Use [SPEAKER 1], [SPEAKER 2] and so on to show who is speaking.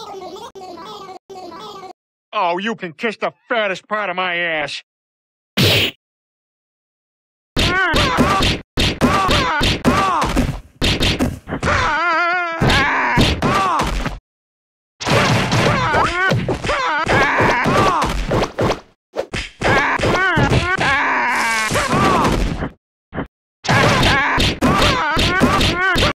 [SPEAKER 1] Oh, you can kiss the fattest part of my ass.